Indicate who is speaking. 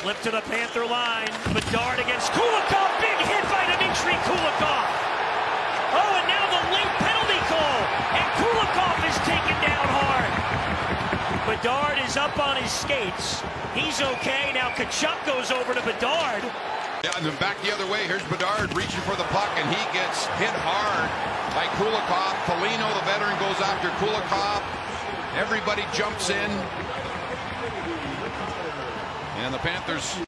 Speaker 1: Flip to the Panther line. Bedard against Kulikov. Big hit by Dmitry Kulikov. Oh, and now the late penalty call. And Kulikov is taken down hard. Bedard is up on his skates. He's okay. Now Tkachuk goes over to Bedard.
Speaker 2: Yeah, and then back the other way. Here's Bedard reaching for the puck, and he gets hit hard by Kulikov. Foligno, the veteran, goes after Kulikov. Everybody jumps in. And the Panthers